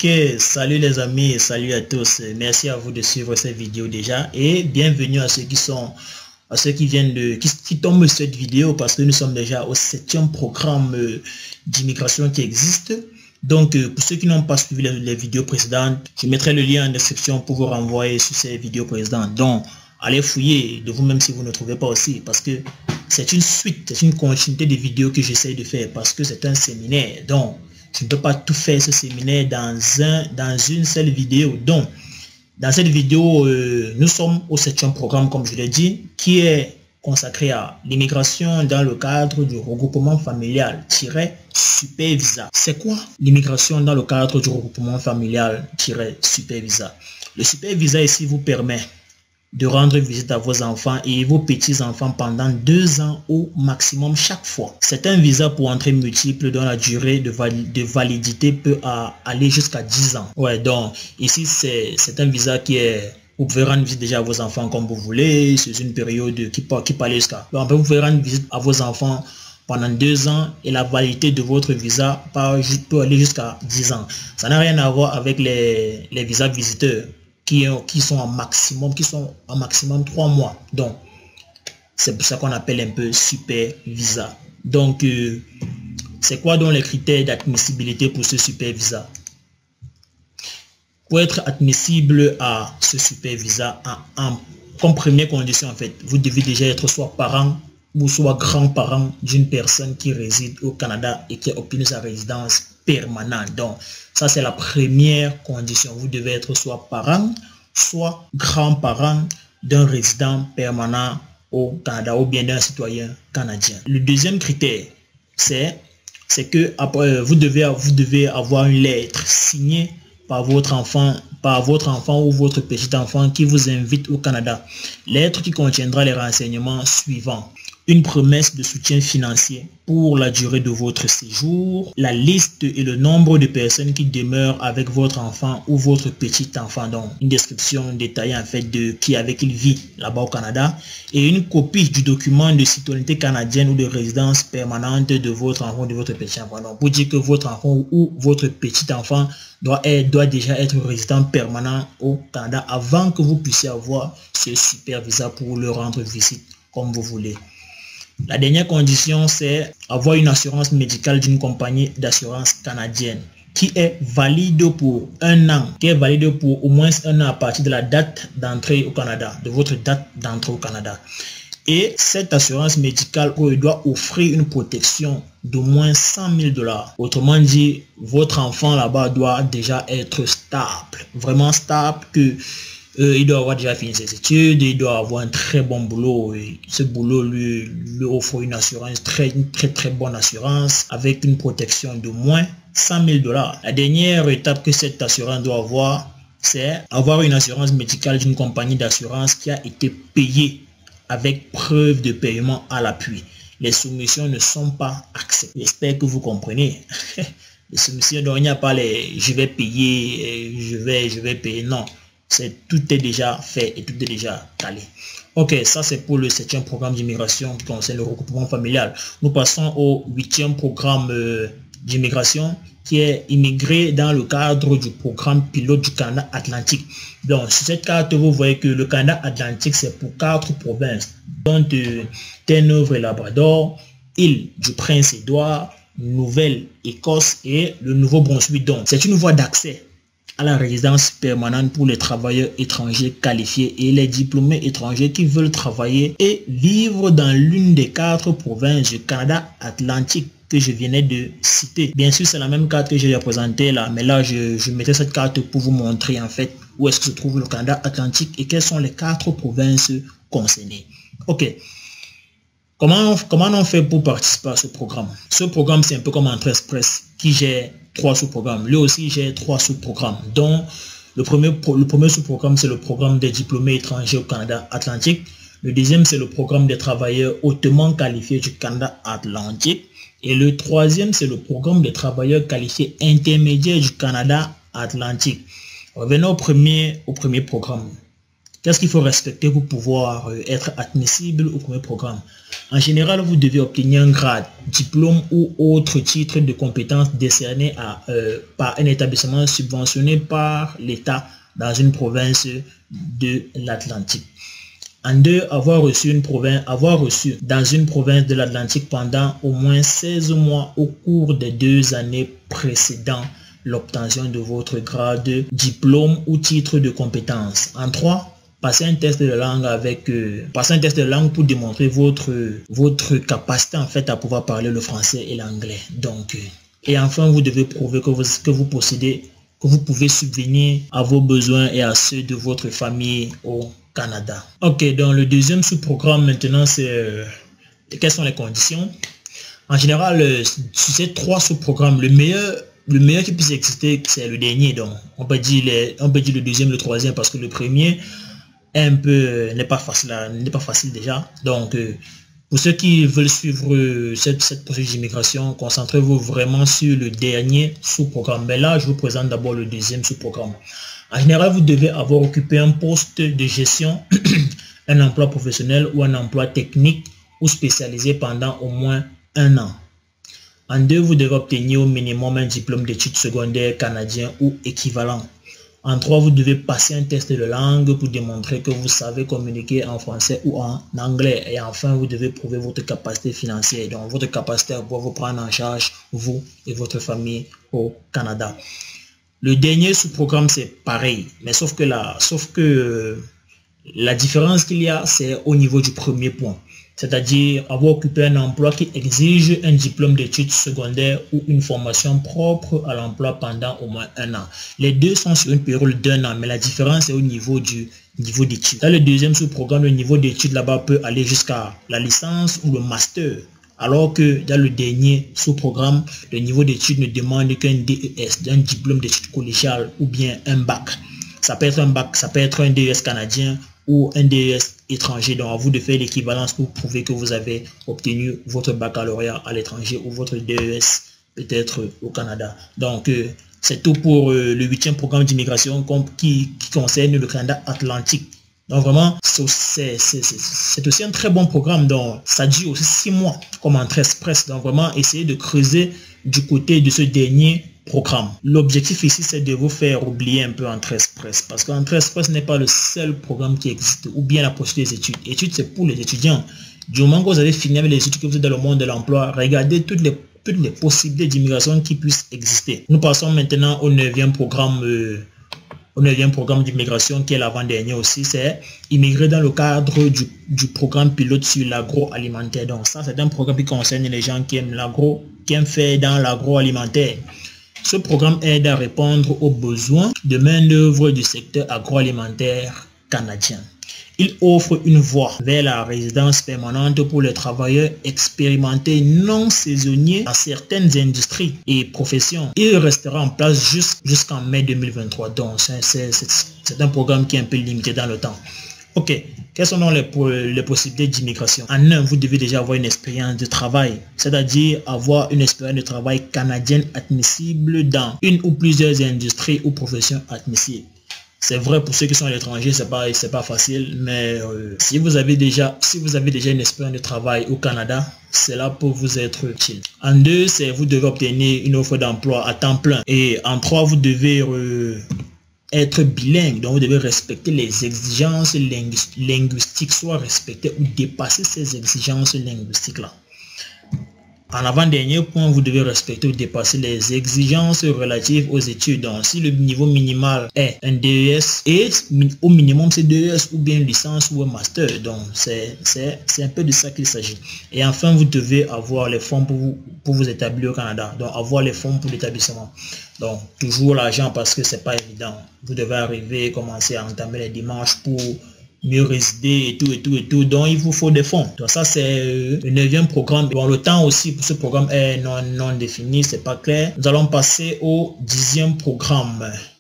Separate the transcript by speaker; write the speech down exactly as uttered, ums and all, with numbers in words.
Speaker 1: Ok, salut les amis, salut à tous. Merci à vous de suivre cette vidéo déjà et bienvenue à ceux qui sont, à ceux qui viennent de, qui, qui tombent sur cette vidéo parce que nous sommes déjà au septième programme d'immigration qui existe. Donc, pour ceux qui n'ont pas suivi les, les vidéos précédentes, je mettrai le lien en description pour vous renvoyer sur ces vidéos précédentes. Donc, allez fouiller de vous-même si vous ne trouvez pas aussi parce que c'est une suite, c'est une continuité des vidéos que j'essaie de faire parce que c'est un séminaire. Donc, je ne peux pas tout faire ce séminaire dans, un, dans une seule vidéo. Donc, dans cette vidéo, euh, nous sommes au septième programme, comme je l'ai dit, qui est consacré à l'immigration dans le cadre du regroupement familial-super visa. C'est quoi l'immigration dans le cadre du regroupement familial-super visa? Le super visa ici vous permet de rendre visite à vos enfants et vos petits-enfants pendant deux ans au maximum chaque fois. C'est un visa pour entrée multiple dont la durée de, vali de validité peut à, aller jusqu'à dix ans. Ouais, donc ici c'est un visa qui est... Vous pouvez rendre visite déjà à vos enfants comme vous voulez. C'est une période qui peut, qui peut aller jusqu'à... Donc vous pouvez rendre visite à vos enfants pendant deux ans et la validité de votre visa peut aller jusqu'à dix ans. Ça n'a rien à voir avec les, les visas visiteurs. Qui, qui sont en maximum, qui sont en maximum trois mois. Donc, c'est pour ça qu'on appelle un peu super visa. Donc, euh, c'est quoi donc les critères d'admissibilité pour ce super visa? Pour être admissible à ce super visa, en, en, comme première condition, en fait, vous devez déjà être soit parent ou soit grand-parent d'une personne qui réside au Canada et qui a obtenu sa résidence permanente. Donc, ça, c'est la première condition. Vous devez être soit parent, soit grand-parent d'un résident permanent au Canada ou bien d'un citoyen canadien. Le deuxième critère, c'est que après, vous, devez, vous devez avoir une lettre signée par votre enfant, par votre enfant ou votre petit enfant qui vous invite au Canada. Lettre qui contiendra les renseignements suivants. Une promesse de soutien financier pour la durée de votre séjour, la liste et le nombre de personnes qui demeurent avec votre enfant ou votre petit enfant, donc une description détaillée en fait de qui avec il vit là-bas au Canada et une copie du document de citoyenneté canadienne ou de résidence permanente de votre enfant ou de votre petit enfant. Donc pour dire que votre enfant ou votre petit enfant doit, être, doit déjà être résident permanent au Canada avant que vous puissiez avoir ce super visa pour le rendre visite comme vous voulez. La dernière condition, c'est avoir une assurance médicale d'une compagnie d'assurance canadienne qui est valide pour un an, qui est valide pour au moins un an à partir de la date d'entrée au Canada, de votre date d'entrée au Canada. Et cette assurance médicale doit offrir une protection d'au moins cent mille dollars. Autrement dit, votre enfant là-bas doit déjà être stable, vraiment stable, que Euh, il doit avoir déjà fini ses études, il doit avoir un très bon boulot. Et ce boulot lui, lui offre une assurance, très, une très très bonne assurance avec une protection de moins cent mille dollars. La dernière étape que cette assurance doit avoir, c'est avoir une assurance médicale d'une compagnie d'assurance qui a été payée avec preuve de paiement à l'appui. Les soumissions ne sont pas acceptées. J'espère que vous comprenez. Les soumissions, donc il n'y a pas les je vais payer, je vais, je vais payer. Non. C'est tout est déjà fait et tout est déjà calé. Ok, ça c'est pour le septième programme d'immigration qui concerne le regroupement familial. Nous passons au huitième programme euh, d'immigration qui est immigré dans le cadre du programme pilote du Canada Atlantique. Donc sur cette carte, vous voyez que le Canada Atlantique c'est pour quatre provinces, dont euh, Terre-Neuve et Labrador, île du Prince-Édouard, Nouvelle-Écosse et le Nouveau-Brunswick. Donc c'est une voie d'accès à la résidence permanente pour les travailleurs étrangers qualifiés et les diplômés étrangers qui veulent travailler et vivre dans l'une des quatre provinces du Canada Atlantique que je venais de citer. Bien sûr, c'est la même carte que j'ai présentée là, mais là, je, je mettais cette carte pour vous montrer en fait où est-ce que se trouve le Canada Atlantique et quelles sont les quatre provinces concernées. Ok. Comment, comment on fait pour participer à ce programme? Ce programme, c'est un peu comme Entrée Express qui gère trois sous-programmes. Lui aussi, j'ai trois sous-programmes. Donc, le premier, le premier sous-programme, c'est le programme des diplômés étrangers au Canada Atlantique. Le deuxième, c'est le programme des travailleurs hautement qualifiés du Canada Atlantique. Et le troisième, c'est le programme des travailleurs qualifiés intermédiaires du Canada Atlantique. Revenons au premier, au premier programme. Qu'est-ce qu'il faut respecter pour pouvoir être admissible au premier programme? En général, vous devez obtenir un grade, diplôme ou autre titre de compétence décerné à, euh, par un établissement subventionné par l'État dans une province de l'Atlantique. En deux, avoir reçu une province, avoir reçu dans une province de l'Atlantique pendant au moins seize mois au cours des deux années précédant l'obtention de votre grade, diplôme ou titre de compétence. En trois, passer un test de langue avec euh, passer un test de langue pour démontrer votre votre capacité en fait à pouvoir parler le français et l'anglais. Donc euh, et enfin, vous devez prouver que vous que vous possédez que vous pouvez subvenir à vos besoins et à ceux de votre famille au Canada. Ok, donc le deuxième sous-programme maintenant, c'est euh, quelles sont les conditions. En général, euh, sur ces trois sous-programmes, le meilleur le meilleur qui puisse exister, c'est le dernier. Donc on peut dire les, on peut dire le deuxième, le troisième, parce que le premier un peu n'est pas facile n'est pas facile déjà. Donc euh, pour ceux qui veulent suivre euh, cette, cette procédure d'immigration, concentrez-vous vraiment sur le dernier sous-programme. Mais là, je vous présente d'abord le deuxième sous-programme. En général, vous devez avoir occupé un poste de gestion, un emploi professionnel ou un emploi technique ou spécialisé pendant au moins un an. En deux, vous devez obtenir au minimum un diplôme d'études secondaires canadien ou équivalent. En trois, vous devez passer un test de langue pour démontrer que vous savez communiquer en français ou en anglais. Et enfin, vous devez prouver votre capacité financière, donc votre capacité à pouvoir vous prendre en charge, vous et votre famille au Canada. Le dernier sous-programme, c'est pareil, mais sauf que la, sauf que euh, la différence qu'il y a, c'est au niveau du premier point. C'est-à-dire avoir occupé un emploi qui exige un diplôme d'études secondaires ou une formation propre à l'emploi pendant au moins un an. Les deux sont sur une période d'un an, mais la différence est au niveau du niveau d'études. Dans le deuxième sous-programme, le niveau d'études là-bas peut aller jusqu'à la licence ou le master. Alors que dans le dernier sous-programme, le niveau d'études ne demande qu'un D E S, un diplôme d'études collégiales ou bien un bac. Ça peut être un bac, ça peut être un D E S canadien ou un D E S étranger. Donc à vous de faire l'équivalence pour prouver que vous avez obtenu votre baccalauréat à l'étranger ou votre D E S peut-être au Canada. Donc euh, c'est tout pour euh, le huitième programme d'immigration qui, qui concerne le Canada Atlantique. Donc vraiment, c'est aussi un très bon programme. Donc ça dure aussi six mois comme entrée express. Donc vraiment, essayez de creuser du côté de ce dernier programme. L'objectif ici, c'est de vous faire oublier un peu Entrée Express, parce qu'Entrée Express n'est pas le seul programme qui existe, ou bien la procédure des études. Études, c'est pour les étudiants. Du moment que vous avez fini avec les études, que vous êtes dans le monde de l'emploi, regardez toutes les, toutes les possibilités d'immigration qui puissent exister. Nous passons maintenant au neuvième programme euh, au neuvième programme d'immigration, qui est l'avant-dernier aussi, c'est immigrer dans le cadre du, du programme pilote sur l'agroalimentaire. Donc ça, c'est un programme qui concerne les gens qui aiment l'agro, qui aiment faire dans l'agroalimentaire. Ce programme aide à répondre aux besoins de main-d'œuvre du secteur agroalimentaire canadien. Il offre une voie vers la résidence permanente pour les travailleurs expérimentés non saisonniers dans certaines industries et professions. Il restera en place jusqu'en mai deux mille vingt-trois. Donc, c'est un programme qui est un peu limité dans le temps. Ok, quelles sont donc les, les possibilités d'immigration? En un, vous devez déjà avoir une expérience de travail, c'est-à-dire avoir une expérience de travail canadienne admissible dans une ou plusieurs industries ou professions admissibles. C'est vrai pour ceux qui sont à l'étranger, c'est pas c'est pas facile, mais euh, si vous avez déjà si vous avez déjà une expérience de travail au Canada, cela peut vous être utile. En deux, c'est vous devez obtenir une offre d'emploi à temps plein. Et en trois, vous devez euh, être bilingue, donc vous devez respecter les exigences linguistiques, soit respecter ou dépasser ces exigences linguistiques là. En avant-dernier point, vous devez respecter ou dépasser les exigences relatives aux études. Donc, si le niveau minimal est un D E S et au minimum c'est D E S ou bien une licence ou un master. Donc, c'est un peu de ça qu'il s'agit. Et enfin, vous devez avoir les fonds pour vous, pour vous établir au Canada. Donc, avoir les fonds pour l'établissement. Donc, toujours l'argent parce que c'est pas évident. Vous devez arriver, commencer à entamer les démarches pour mieux résider et tout et tout et tout, donc il vous faut des fonds. Donc ça c'est le neuvième programme. Bon, le temps aussi pour ce programme est non, non défini, c'est pas clair. Nous allons passer au dixième programme.